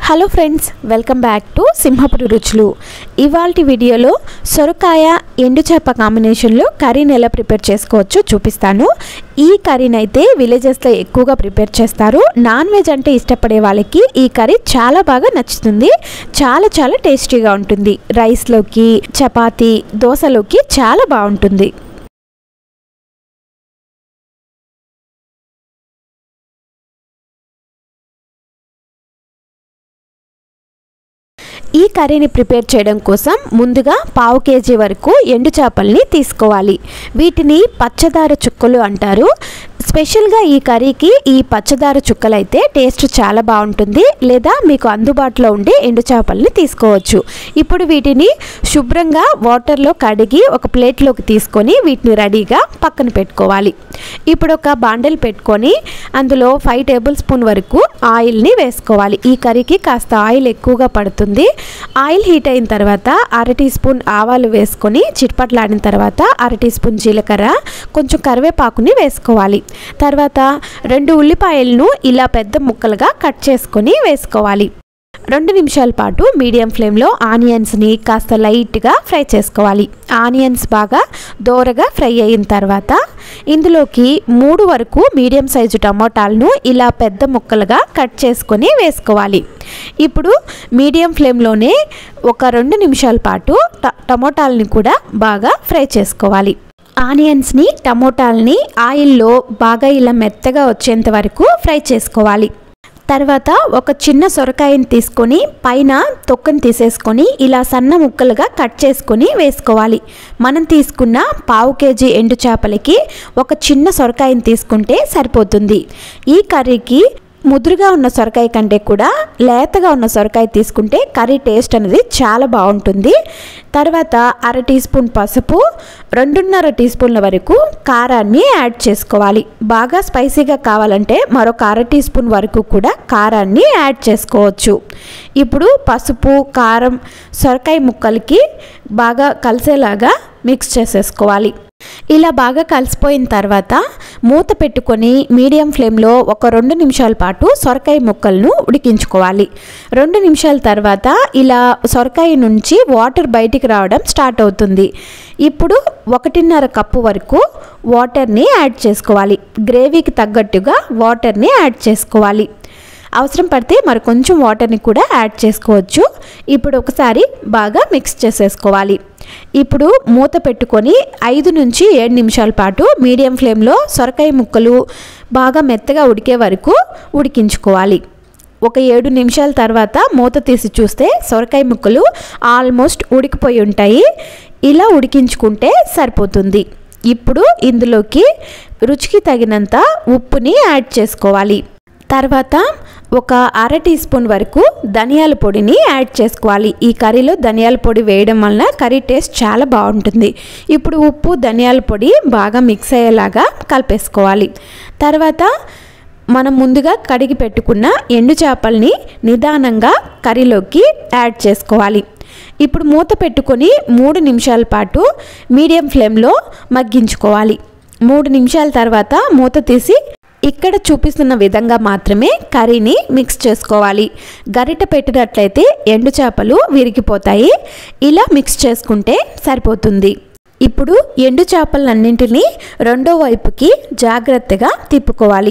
Hello friends, welcome back to Simhapuri రుచులు. ఇవాల్టి వీడియోలో సొరకాయ ఎండు చేప కాంబినేషన్లో కర్రీని ఎలా ప్రిపేర్ చేసుకోవచ్చో చూపిస్తాను. ఈ కర్రీని అయితే విలేజెస్లో ఎక్కువగా ప్రిపేర్ చేస్తారు. నాన్ వెజ్ అంటే ఇష్టపడే వాళ్ళకి ఈ కర్రీ చాలా బాగా నచ్చుతుంది. చాలా చాలా టేస్టీగా ఉంటుంది. రైస్లోకి, చపాతీ, దోశలోకి చాలా బాగుంటుంది. ఈ కర్రీని ప్రిపేర్ చేయడం కోసం ముందుగా పావు కేజీ వరకు ఎండు చేపల్ని తీసుకోవాలి. వీటిని పచ్చదార చుక్కలు అంటారు. స్పెషల్గా ఈ కర్రీకి ఈ పచ్చదార చుక్కలు అయితే టేస్ట్ చాలా బాగుంటుంది. లేదా మీకు అందుబాటులో ఉండే ఎండు చేపల్ని తీసుకోవచ్చు. ఇప్పుడు వీటిని శుభ్రంగా వాటర్లో కడిగి ఒక ప్లేట్లోకి తీసుకొని వీటిని రెడీగా పక్కన పెట్టుకోవాలి. ఇప్పుడు ఒక బాండెల్ పెట్టుకొని అందులో 5 టేబుల్ స్పూన్ వరకు ఆయిల్ని వేసుకోవాలి. ఈ కర్రీకి కాస్త ఆయిల్ ఎక్కువగా పడుతుంది. ఆయిల్ హీట్ అయిన తర్వాత 1/2 టీ స్పూన్ ఆవాలు వేసుకొని చిట్పట్లాడిన తర్వాత 1/2 టీ స్పూన్ జీలకర్ర, కొంచెం కరివేపాకుని వేసుకోవాలి. తర్వాత 2 ఉల్లిపాయలను ఇలా పెద్ద ముక్కలుగా కట్ చేసుకొని వేసుకోవాలి. 2 నిమిషాల పాటు మీడియం ఫ్లేమ్లో ఆనియన్స్ని కాస్త లైట్గా ఫ్రై చేసుకోవాలి. ఆనియన్స్ బాగా దోరగా ఫ్రై అయిన తర్వాత ఇందులోకి 3 వరకు మీడియం సైజు టమోటాలను ఇలా పెద్ద ముక్కలుగా కట్ చేసుకొని వేసుకోవాలి. ఇప్పుడు మీడియం ఫ్లేమ్లోనే ఒక 2 నిమిషాల పాటు టమోటాలని కూడా బాగా ఫ్రై చేసుకోవాలి. ఆనియన్స్ని, టమోటాలని ఆయిల్లో బాగా ఇలా మెత్తగా వచ్చేంత వరకు ఫ్రై చేసుకోవాలి. తర్వాత ఒక చిన్న సొరకాయని తీసుకొని పైన తొక్కను తీసేసుకొని ఇలా సన్న ముక్కలుగా కట్ చేసుకొని వేసుకోవాలి. మనం తీసుకున్న పావు కేజీ ఎండు చేపలకి ఒక చిన్న సొరకాయని తీసుకుంటే సరిపోతుంది. ఈ కర్రీకి ముదురుగా ఉన్న సొరకాయ కంటే కూడా లేతగా ఉన్న సొరకాయ తీసుకుంటే కర్రీ టేస్ట్ అనేది చాలా బాగుంటుంది. తర్వాత 1/2 టీ స్పూన్ పసుపు, 2.5 టీ స్పూన్ల వరకు కారాన్ని యాడ్ చేసుకోవాలి. బాగా స్పైసీగా కావాలంటే మరొక 1/2 టీ స్పూన్ వరకు కూడా కారాన్ని యాడ్ చేసుకోవచ్చు. ఇప్పుడు పసుపు, కారం సొరకాయ ముక్కలకి బాగా కలిసేలాగా మిక్స్ చేసేసుకోవాలి. ఇలా బాగా కలిసిపోయిన తర్వాత మూత పెట్టుకొని మీడియం ఫ్లేమ్లో ఒక 2 నిమిషాల పాటు సొరకాయ ముక్కలను ఉడికించుకోవాలి. 2 నిమిషాల తర్వాత ఇలా సొరకాయ నుంచి వాటర్ బయటికి రావడం స్టార్ట్ అవుతుంది. ఇప్పుడు 1.5 కప్పు వరకు వాటర్ని యాడ్ చేసుకోవాలి. గ్రేవీకి తగ్గట్టుగా వాటర్ని యాడ్ చేసుకోవాలి. అవసరం పడితే మరి కొంచెం వాటర్ని కూడా యాడ్ చేసుకోవచ్చు. ఇప్పుడు ఒకసారి బాగా మిక్స్ చేసేసుకోవాలి. ఇప్పుడు మూత పెట్టుకొని 5 నుంచి 7 నిమిషాల పాటు మీడియం ఫ్లేమ్లో సొరకాయ ముక్కలు బాగా మెత్తగా ఉడికే వరకు ఉడికించుకోవాలి. ఒక 7 నిమిషాల తర్వాత మూత తీసి చూస్తే సొరకాయ ముక్కలు ఆల్మోస్ట్ ఉడికిపోయి ఉంటాయి. ఇలా ఉడికించుకుంటే సరిపోతుంది. ఇప్పుడు ఇందులోకి రుచికి తగినంత ఉప్పుని యాడ్ చేసుకోవాలి. తర్వాత ఒక 1/2 టీ స్పూన్ వరకు ధనియాల పొడిని యాడ్ చేసుకోవాలి. ఈ కర్రీలో ధనియాల పొడి వేయడం వలన కర్రీ టేస్ట్ చాలా బాగుంటుంది. ఇప్పుడు ఉప్పు, ధనియాల పొడి బాగా మిక్స్ అయ్యేలాగా కలిపేసుకోవాలి. తర్వాత మనం ముందుగా కడిగి పెట్టుకున్న ఎండు చేపల్ని నిదానంగా కర్రీలోకి యాడ్ చేసుకోవాలి. ఇప్పుడు మూత పెట్టుకొని 3 నిమిషాల పాటు మీడియం ఫ్లేమ్లో మగ్గించుకోవాలి. 3 నిమిషాల తర్వాత మూత తీసి ఇక్కడ చూపిస్తున్న విధంగా మాత్రమే కర్రీని మిక్స్ చేసుకోవాలి. గరిట పెట్టినట్లయితే ఎండు చేపలు విరిగిపోతాయి. ఇలా మిక్స్ చేసుకుంటే సరిపోతుంది. ఇప్పుడు ఎండు చేపలన్నింటినీ రెండో వైపుకి జాగ్రత్తగా తిప్పుకోవాలి.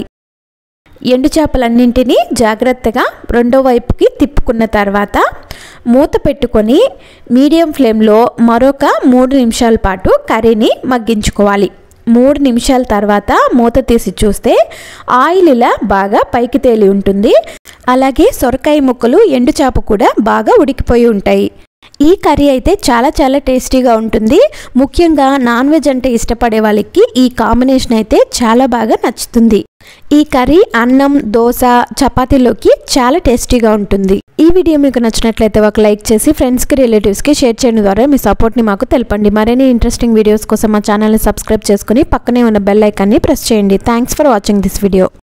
ఎండు చేపలన్నింటినీ జాగ్రత్తగా రెండో వైపుకి తిప్పుకున్న తర్వాత మూత పెట్టుకొని మీడియం ఫ్లేమ్లో మరొక 3 నిమిషాల పాటు కర్రీని మగ్గించుకోవాలి. 3 నిమిషాల తర్వాత మూత తీసి చూస్తే ఆయిల్ ఇలా బాగా పైకి తేలి ఉంటుంది. అలాగే సొరకాయ ముక్కలు, ఎండు చేప కూడా బాగా ఉడికిపోయి ఉంటాయి. ఈ కర్రీ అయితే చాలా చాలా టేస్టీగా ఉంటుంది. ముఖ్యంగా నాన్ వెజ్ అంటే ఇష్టపడే వాళ్ళకి ఈ కాంబినేషన్ అయితే చాలా బాగా నచ్చుతుంది. ఈ కర్రీ అన్నం, దోశ, చపాతీలోకి చాలా టేస్టీగా ఉంటుంది. ఈ వీడియో మీకు నచ్చినట్లయితే ఒక లైక్ చేసి ఫ్రెండ్స్కి, రిలేటివ్స్కి షేర్ చేయడం ద్వారా మీ సపోర్ట్ని మాకు తెలపండి. మరిన్ని ఇంట్రెస్టింగ్ వీడియోస్ కోసం మా ఛానల్ని సబ్స్క్రైబ్ చేసుకుని పక్కనే ఉన్న బెల్ ఐకాన్ని ప్రెస్ చేయండి. Thanks for watching this video.